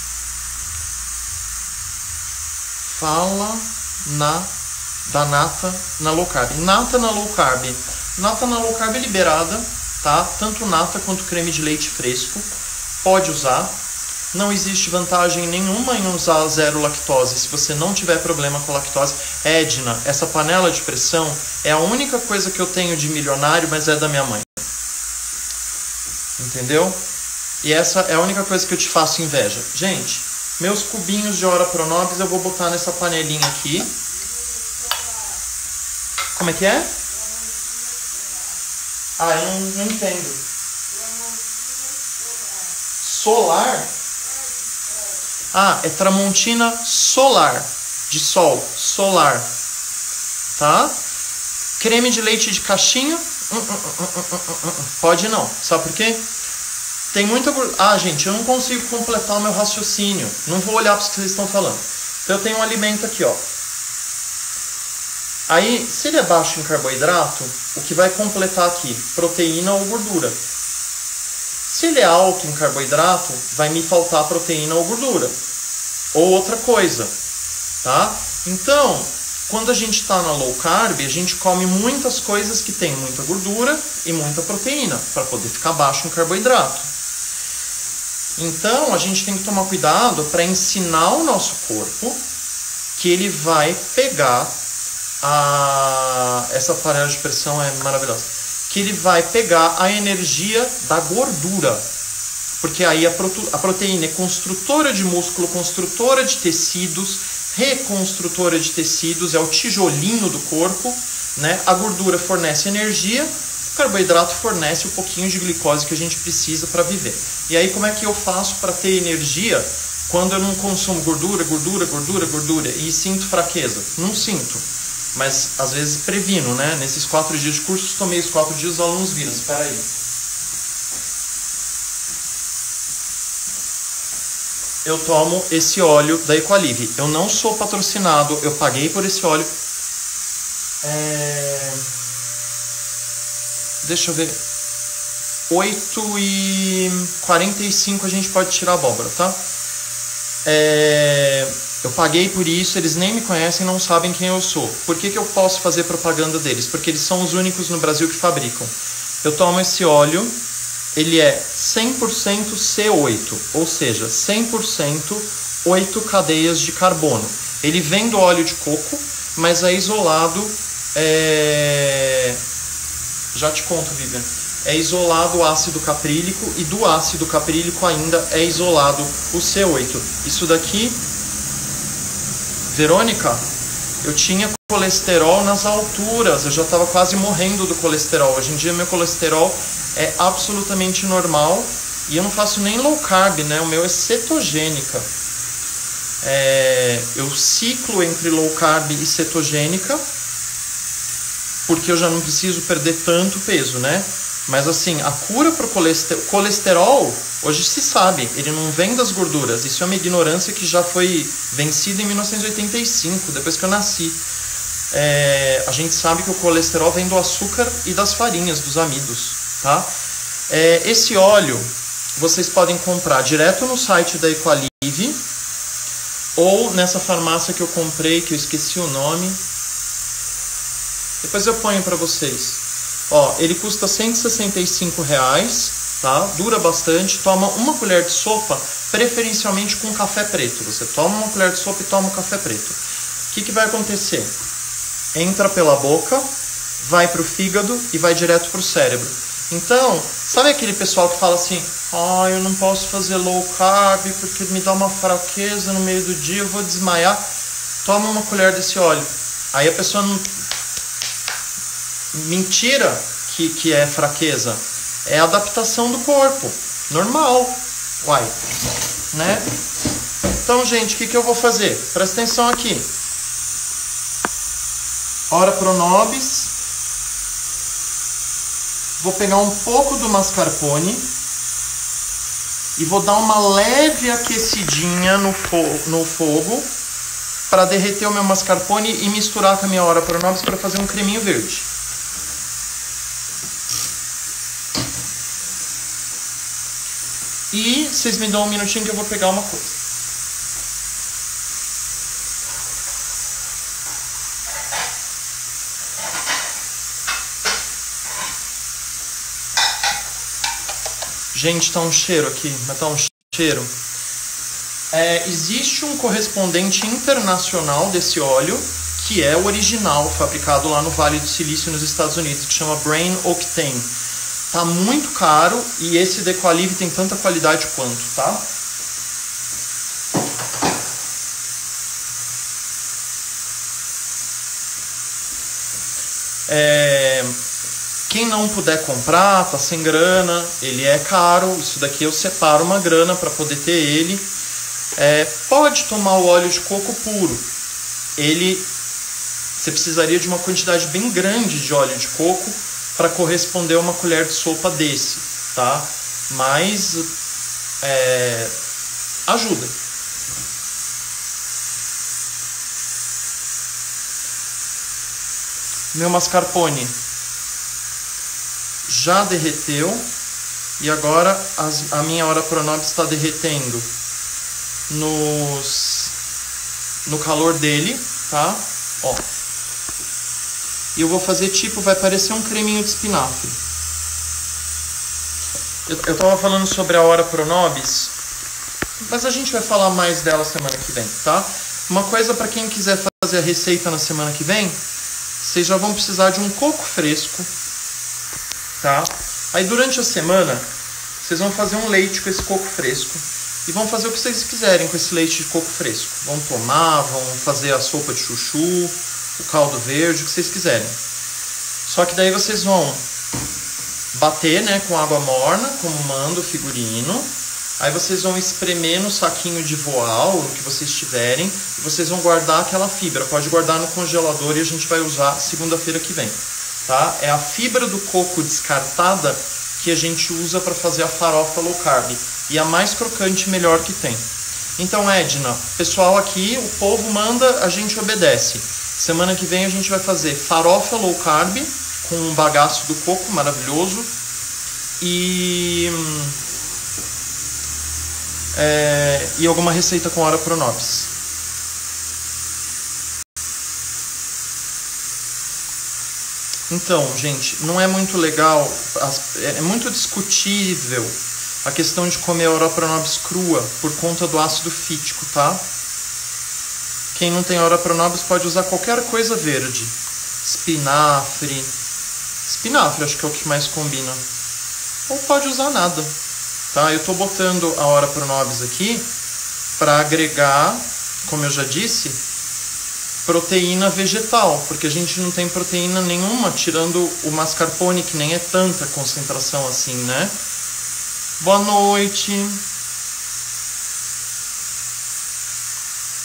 Fala na da nata na low carb. Nata na low carb. Nata na low carb é liberada, tá? Tanto nata quanto creme de leite fresco. Pode usar. Não existe vantagem nenhuma em usar zero lactose se você não tiver problema com lactose. Edna, essa panela de pressão é a única coisa que eu tenho de milionário, mas é da minha mãe. Entendeu? E essa é a única coisa que eu te faço inveja. Gente, meus cubinhos de Ora Pronobis eu vou botar nessa panelinha aqui. Como é que é? Ah, eu não, não entendo. Solar? Ah, é Tramontina Solar. De sol. Solar. Tá? Creme de leite de caixinha? Hum, hum, hum, hum, hum, hum. Pode não. Sabe por quê? Tem muita... Ah, gente, eu não consigo completar o meu raciocínio. Não vou olhar para o que vocês estão falando. Então eu tenho um alimento aqui, ó. Aí, se ele é baixo em carboidrato, o que vai completar aqui? Proteína ou gordura. Se ele é alto em carboidrato, vai me faltar proteína ou gordura. Ou outra coisa, tá? Então, quando a gente está na low carb, a gente come muitas coisas que tem muita gordura e muita proteína, para poder ficar baixo em carboidrato. Então, a gente tem que tomar cuidado para ensinar o nosso corpo que ele vai pegar a... Essa panela de pressão é maravilhosa. Que ele vai pegar a energia da gordura. Porque aí a, prote... a proteína é construtora de músculo, construtora de tecidos, reconstrutora de tecidos, é o tijolinho do corpo, né? A gordura fornece energia, o carboidrato fornece o pouquinho de glicose que a gente precisa para viver. E aí como é que eu faço para ter energia quando eu não consumo gordura, gordura, gordura, gordura e sinto fraqueza? Não sinto. Mas às vezes previno, né? Nesses quatro dias de curso, tomei os quatro dias, os alunos viram. Espera aí. Eu tomo esse óleo da Equalive. Eu não sou patrocinado, eu paguei por esse óleo. É... Deixa eu ver. oito e quarenta e cinco a gente pode tirar a abóbora, tá? É... Eu paguei por isso, eles nem me conhecem, não sabem quem eu sou. Por que que eu posso fazer propaganda deles? Porque eles são os únicos no Brasil que fabricam. Eu tomo esse óleo, ele é cem por cento C oito, ou seja, cem por cento oito cadeias de carbono. Ele vem do óleo de coco, mas é isolado... É... Já te conto, Vivian. É isolado o ácido caprílico e do ácido caprílico ainda é isolado o C oito. Isso daqui... Verônica, eu tinha colesterol nas alturas, eu já estava quase morrendo do colesterol. Hoje em dia meu colesterol é absolutamente normal e eu não faço nem low carb, né? O meu é cetogênica. É, eu ciclo entre low carb e cetogênica, porque eu já não preciso perder tanto peso, né? Mas assim, a cura para o colesterol, colesterol, hoje se sabe, ele não vem das gorduras. Isso é uma ignorância que já foi vencida em mil novecentos e oitenta e cinco, depois que eu nasci. É, a gente sabe que o colesterol vem do açúcar e das farinhas, dos amidos, tá? É, esse óleo vocês podem comprar direto no site da Equalive ou nessa farmácia que eu comprei, que eu esqueci o nome. Depois eu ponho para vocês. Ó, ele custa cento e sessenta e cinco reais, tá? Dura bastante. Toma uma colher de sopa, preferencialmente com café preto. Você toma uma colher de sopa e toma um café preto. O que, que vai acontecer? Entra pela boca, vai pro fígado e vai direto pro cérebro. Então, sabe aquele pessoal que fala assim: ah, eu não posso fazer low carb porque me dá uma fraqueza no meio do dia, eu vou desmaiar. Toma uma colher desse óleo. Aí a pessoa não... Mentira que, que é fraqueza. É adaptação do corpo. Normal. Uai. Né? Então, gente, o que, que eu vou fazer? Presta atenção aqui. Ora Pronobis. Vou pegar um pouco do mascarpone e vou dar uma leve aquecidinha no, fo no fogo para derreter o meu mascarpone e misturar com a minha Ora Pronobis para fazer um creminho verde. E vocês me dão um minutinho que eu vou pegar uma coisa. Gente, tá um cheiro aqui, mas tá um cheiro. É, existe um correspondente internacional desse óleo, que é o original, fabricado lá no Vale do Silício, nos Estados Unidos, que chama Brain Octane. Tá muito caro e esse da Equalive tem tanta qualidade quanto, tá? É... Quem não puder comprar, tá sem grana, ele é caro, isso daqui eu separo uma grana para poder ter ele. É, pode tomar o óleo de coco puro. Ele, você precisaria de uma quantidade bem grande de óleo de coco para corresponder a uma colher de sopa desse, tá? Mas é, ajuda. Meu mascarpone já derreteu e agora as, a minha Ora Pronobis está derretendo nos, no calor dele, tá? Ó. E eu vou fazer tipo, vai parecer um creminho de espinafre. Eu, eu tava falando sobre a Ora Pronobis, mas a gente vai falar mais dela semana que vem, tá? Uma coisa para quem quiser fazer a receita na semana que vem, vocês já vão precisar de um coco fresco, tá? Aí durante a semana, vocês vão fazer um leite com esse coco fresco e vão fazer o que vocês quiserem com esse leite de coco fresco. Vão tomar, vão fazer a sopa de chuchu, o caldo verde, o que vocês quiserem. Só que daí vocês vão bater, né, com água morna, como manda o figurino. Aí vocês vão espremer no saquinho de voal, o que vocês tiverem, e vocês vão guardar aquela fibra. Pode guardar no congelador e a gente vai usar segunda-feira que vem. Tá? É a fibra do coco descartada que a gente usa para fazer a farofa low carb. E a mais crocante e melhor que tem. Então, Edna, pessoal aqui, o povo manda, a gente obedece. Semana que vem a gente vai fazer farofa low carb com um bagaço do coco maravilhoso. E, é, e alguma receita com Ora Pronobis. Então, gente, não é muito legal, é muito discutível a questão de comer a Ora Pronobis crua por conta do ácido fítico, tá? Quem não tem Ora Pronobis pode usar qualquer coisa verde. Espinafre. Espinafre acho que é o que mais combina. Ou pode usar nada, tá? Eu tô botando a Ora Pronobis aqui para agregar, como eu já disse, proteína vegetal, porque a gente não tem proteína nenhuma, tirando o mascarpone, que nem é tanta concentração assim, né? Boa noite.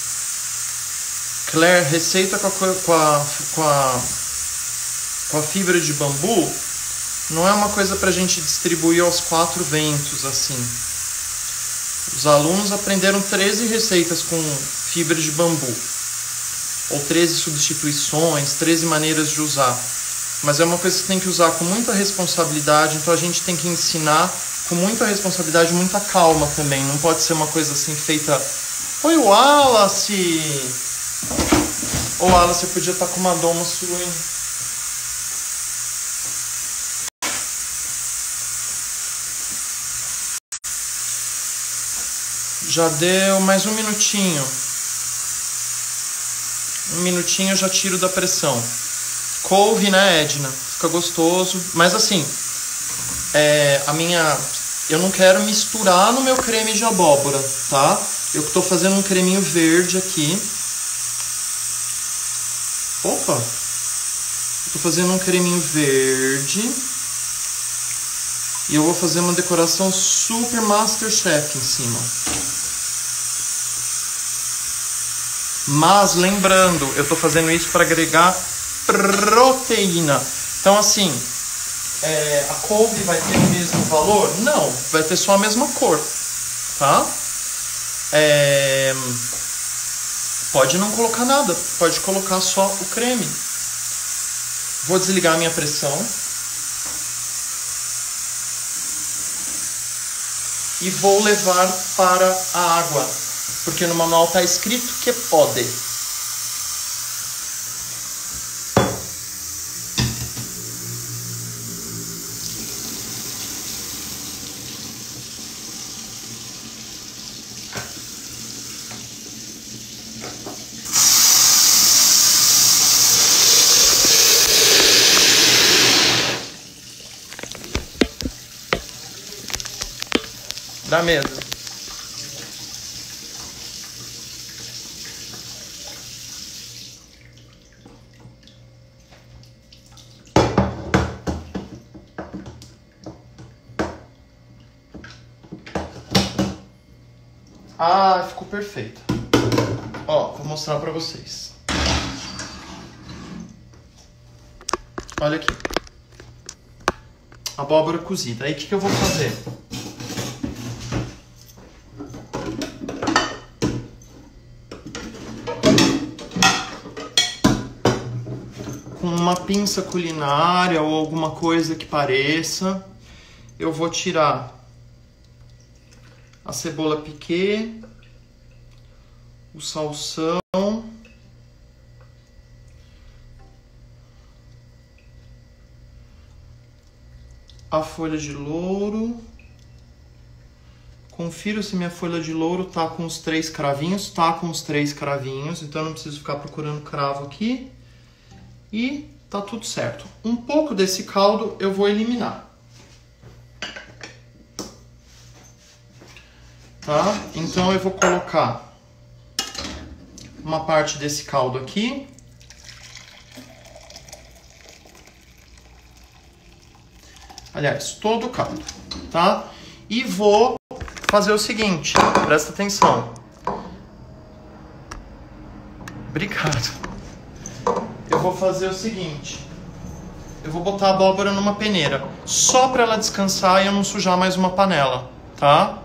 Claire, receita com a, com a, com a, com a fibra de bambu não é uma coisa para a gente distribuir aos quatro ventos, assim. Os alunos aprenderam treze receitas com fibra de bambu, ou treze substituições, treze maneiras de usar. Mas é uma coisa que você tem que usar com muita responsabilidade, então a gente tem que ensinar com muita responsabilidade e muita calma também. Não pode ser uma coisa assim feita... Oi, Wallace! Ô, Wallace, você podia estar com uma doma sua, hein? Já deu mais um minutinho. Um minutinho eu já tiro da pressão. Couve, né, Edna? Fica gostoso. Mas assim, é, a minha... eu não quero misturar no meu creme de abóbora, tá? Eu tô fazendo um creminho verde aqui. Opa! Eu tô fazendo um creminho verde. E eu vou fazer uma decoração super Masterchef em cima. Mas lembrando, eu tô fazendo isso para agregar proteína. Então assim, é, a couve vai ter o mesmo valor? Não, vai ter só a mesma cor, tá? É, pode não colocar nada, pode colocar só o creme. Vou desligar a minha pressão. E vou levar para a água, porque no manual está escrito que pode. Da mesa. Ah, ficou perfeita. Ó, vou mostrar pra vocês. Olha aqui. Abóbora cozida. Aí o que, que eu vou fazer? Com uma pinça culinária ou alguma coisa que pareça, eu vou tirar a cebola piquê, o salsão, a folha de louro. Confiro se minha folha de louro tá com os três cravinhos. Tá com os três cravinhos, então eu não preciso ficar procurando cravo aqui. E tá tudo certo. Um pouco desse caldo eu vou eliminar. Tá? Então eu vou colocar uma parte desse caldo aqui. Aliás, todo o caldo, tá? E vou fazer o seguinte, presta atenção. Obrigado. Eu vou fazer o seguinte. Eu vou botar a abóbora numa peneira, só para ela descansar e eu não sujar mais uma panela, tá?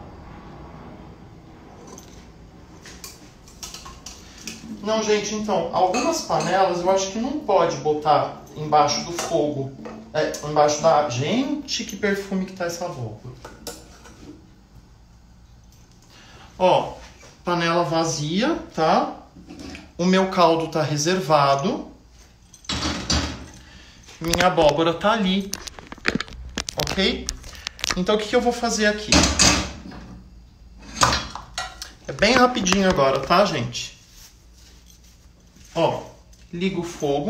Não, gente, então, algumas panelas eu acho que não pode botar embaixo do fogo. É, embaixo da... Gente, que perfume que tá essa abóbora. Ó, panela vazia, tá? O meu caldo tá reservado. Minha abóbora tá ali. Ok? Então, o que, que eu vou fazer aqui? É bem rapidinho agora, tá, gente? Ó, ligo o fogo.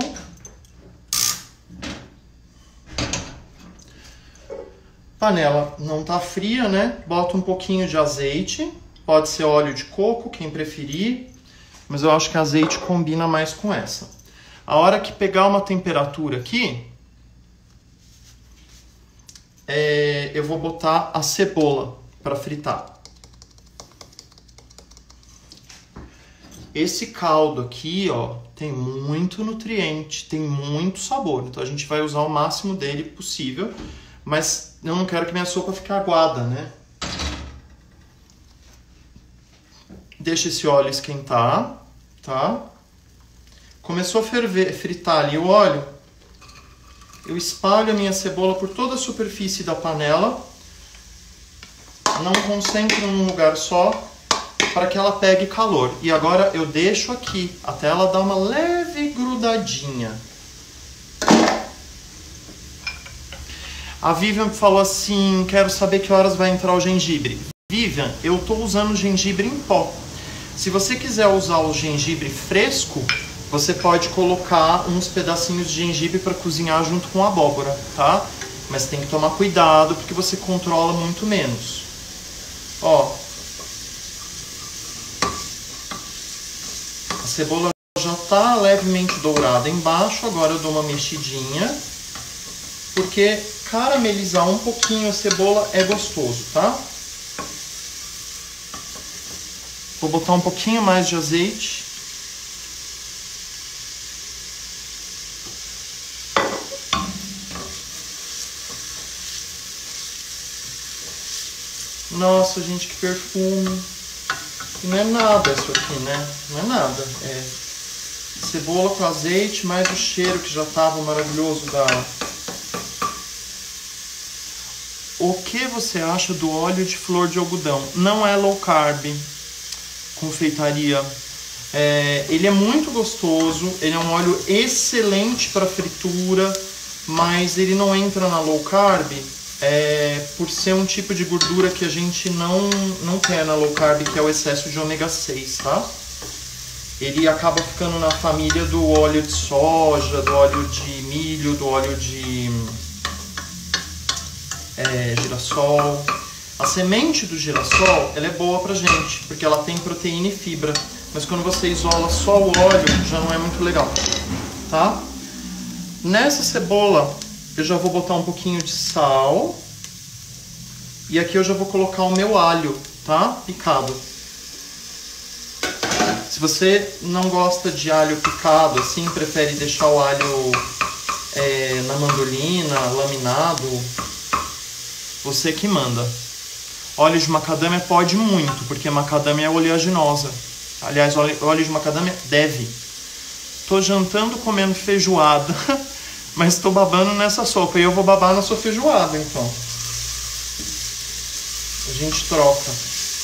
Panela não tá fria, né? Bota um pouquinho de azeite. Pode ser óleo de coco, quem preferir. Mas eu acho que azeite combina mais com essa. A hora que pegar uma temperatura aqui, é, eu vou botar a cebola para fritar. esse caldo aqui, ó, tem muito nutriente, tem muito sabor. Então a gente vai usar o máximo dele possível, mas eu não quero que minha sopa fique aguada, né? Deixa esse óleo esquentar, tá? Começou a ferver, fritar ali o óleo. Eu espalho a minha cebola por toda a superfície da panela. Não concentro num lugar só, para que ela pegue calor. E agora eu deixo aqui, até ela dar uma leve grudadinha. A Vivian falou assim, quero saber que horas vai entrar o gengibre. Vivian, eu estou usando gengibre em pó. Se você quiser usar o gengibre fresco, você pode colocar uns pedacinhos de gengibre para cozinhar junto com a abóbora, tá? Mas tem que tomar cuidado, porque você controla muito menos. Ó, a cebola já está levemente dourada embaixo, agora eu dou uma mexidinha, porque caramelizar um pouquinho a cebola é gostoso, tá? Vou botar um pouquinho mais de azeite. Nossa, gente, que perfume. E não é nada isso aqui, né? Não é nada. É cebola com azeite, mais o cheiro que já estava maravilhoso da... O que você acha do óleo de flor de algodão? Não é low carb, confeitaria. É, ele é muito gostoso, ele é um óleo excelente para fritura, mas ele não entra na low carb. É, por ser um tipo de gordura que a gente não, não quer na low carb, que é o excesso de ômega seis, tá? Ele acaba ficando na família do óleo de soja, do óleo de milho, do óleo de é, girassol. A semente do girassol, ela é boa pra gente, porque ela tem proteína e fibra. Mas quando você isola só o óleo, já não é muito legal, tá? Nessa cebola, eu já vou botar um pouquinho de sal. E aqui eu já vou colocar o meu alho, tá? Picado. Se você não gosta de alho picado, assim, prefere deixar o alho é, na mandolina, laminado, você que manda. Óleo de macadâmia pode muito, porque macadâmia é oleaginosa. Aliás, óleo de macadâmia deve. Tô jantando comendo feijoada, mas tô babando nessa sopa. E eu vou babar na sua feijoada, então. A gente troca.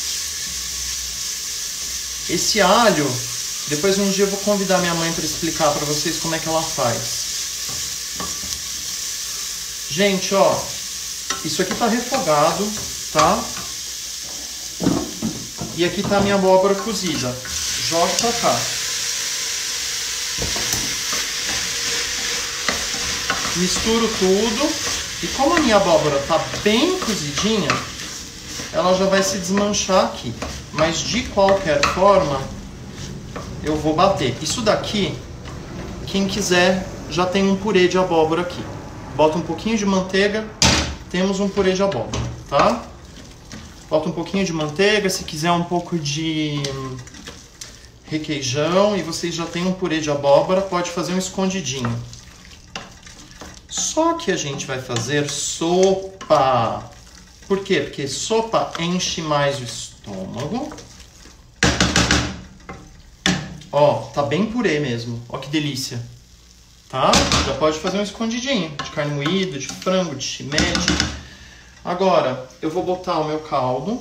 Esse alho, depois um dia eu vou convidar minha mãe para explicar para vocês como é que ela faz. Gente, ó, isso aqui tá refogado, tá? E aqui tá a minha abóbora cozida. Jogo pra cá. Misturo tudo. E como a minha abóbora tá bem cozidinha, ela já vai se desmanchar aqui. Mas de qualquer forma, eu vou bater. Isso daqui, quem quiser, já tem um purê de abóbora aqui. Bota um pouquinho de manteiga, temos um purê de abóbora, tá? Bota um pouquinho de manteiga, se quiser um pouco de requeijão, e vocês já têm um purê de abóbora, pode fazer um escondidinho. Só que a gente vai fazer sopa. Por quê? Porque sopa enche mais o estômago. Ó, tá bem purê mesmo. Ó que delícia. Tá? Já pode fazer um escondidinho de carne moída, de frango, de chimete. Agora, eu vou botar o meu caldo.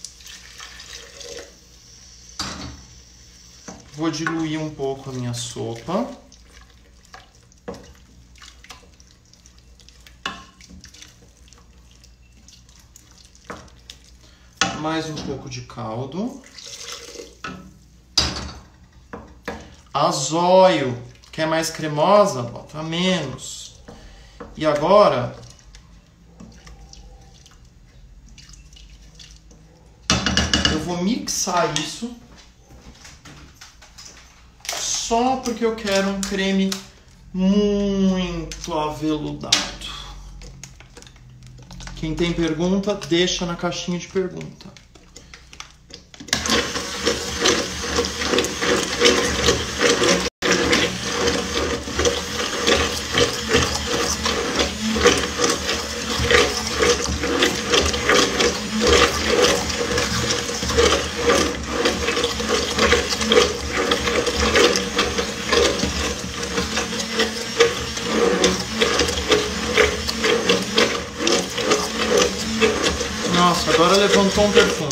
Vou diluir um pouco a minha sopa. Mais um pouco de caldo. Azoio. Quer mais cremosa? Bota menos. E agora, eu vou mixar isso. Só porque eu quero um creme muito aveludado. Quem tem pergunta, deixa na caixinha de pergunta. Nossa, agora levantou um perfume.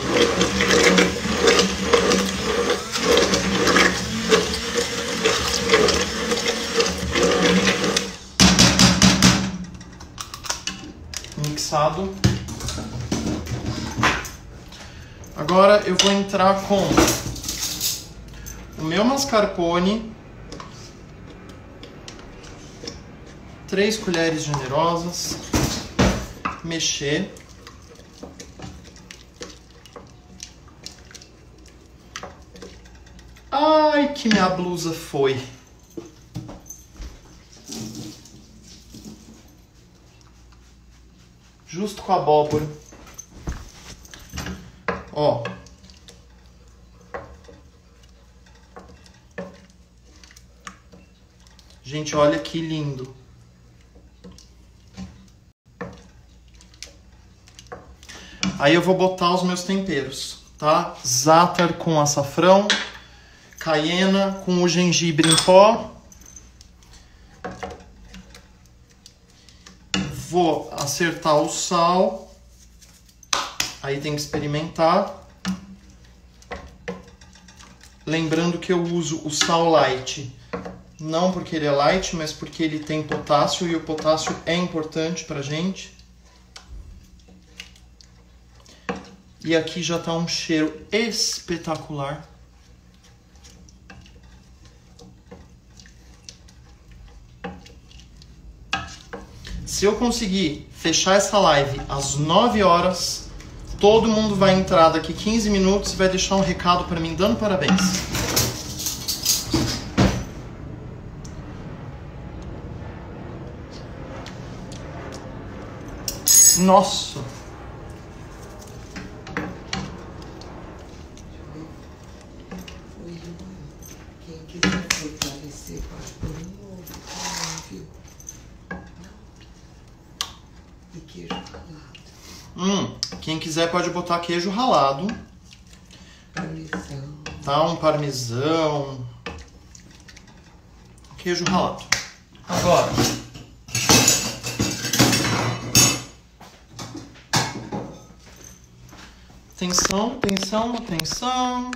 Mixado. Agora eu vou entrar com o meu mascarpone, três colheres generosas, mexer. Ai, que minha blusa foi. Justo com a abóbora. Ó. Gente, olha que lindo. Aí eu vou botar os meus temperos, tá? Za'atar com açafrão, caiena com o gengibre em pó. Vou acertar o sal. Aí tem que experimentar. Lembrando que eu uso o sal light. Não porque ele é light, mas porque ele tem potássio. E o potássio é importante pra gente. E aqui já tá um cheiro espetacular. Se eu conseguir fechar essa live às nove horas, todo mundo vai entrar daqui quinze minutos e vai deixar um recado para mim dando parabéns. Nossa! Quem quiser fortalecer, pode pôr um ovo, viu? E queijo ralado. Hum, quem quiser pode botar queijo ralado. Parmesão. Tá, um parmesão. Queijo ralado. Agora. Atenção, atenção, atenção.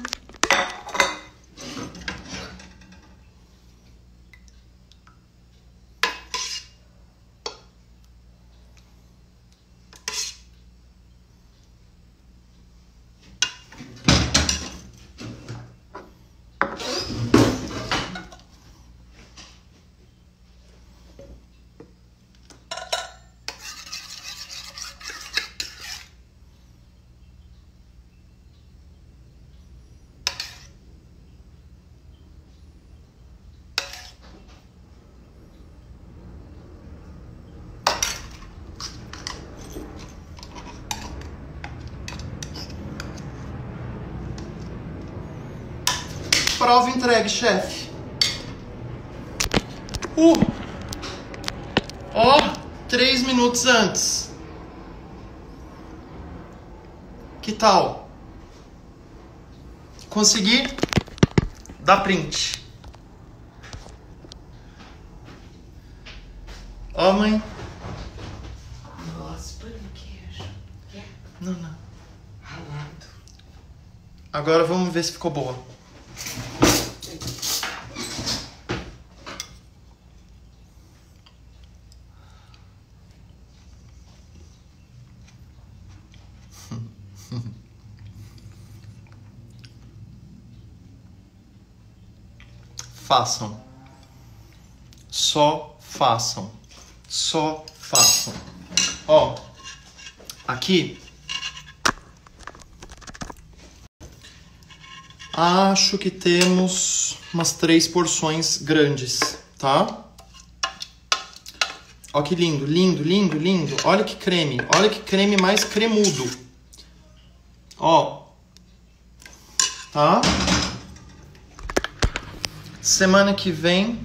Prova entregue, chefe. Uh! Ó, três minutos antes. Que tal? Consegui? Dá print. Ó, mãe. Nossa, põe no queijo. Quer? Não, não. Ralado. Agora vamos ver se ficou boa. Façam. Só façam. Só façam. Ó, aqui acho que temos umas três porções grandes, tá? Ó que lindo, lindo, lindo, lindo. Olha que creme, olha que creme mais cremudo. Ó, tá? Semana que vem...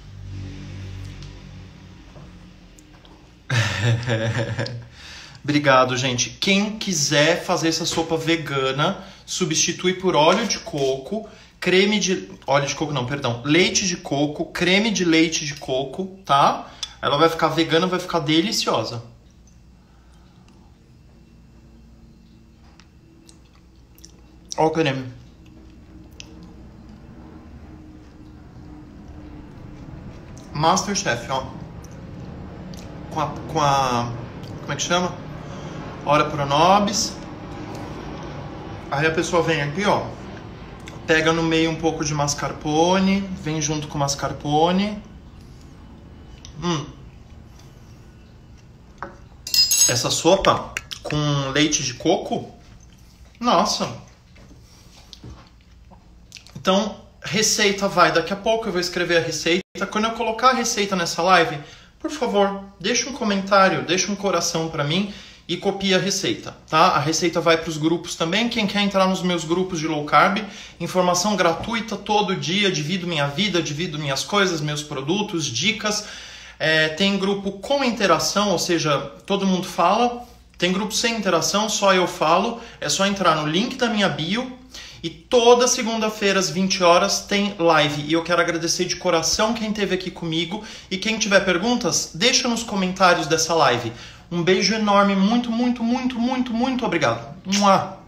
Obrigado, gente. Quem quiser fazer essa sopa vegana, substitui por óleo de coco, creme de... Óleo de coco não, perdão. Leite de coco, creme de leite de coco, tá? Ela vai ficar vegana, vai ficar deliciosa. Ó o creme. Masterchef, ó. Com a, com a... Como é que chama? Ora Pronobis. Aí a pessoa vem aqui, ó. Pega no meio um pouco de mascarpone. Vem junto com o mascarpone. Hum. Essa sopa com leite de coco. Nossa. Então, receita vai. Daqui a pouco eu vou escrever a receita. Quando eu colocar a receita nessa live, por favor, deixa um comentário, deixa um coração pra mim e copia a receita, tá? A receita vai para os grupos também. Quem quer entrar nos meus grupos de low carb, informação gratuita todo dia, divido minha vida, divido minhas coisas, meus produtos, dicas. É, tem grupo com interação, ou seja, todo mundo fala. Tem grupo sem interação, só eu falo. É só entrar no link da minha bio. E toda segunda-feira às vinte horas tem live. E eu quero agradecer de coração quem esteve aqui comigo. E quem tiver perguntas, deixa nos comentários dessa live. Um beijo enorme, muito, muito, muito, muito, muito obrigado. Mua!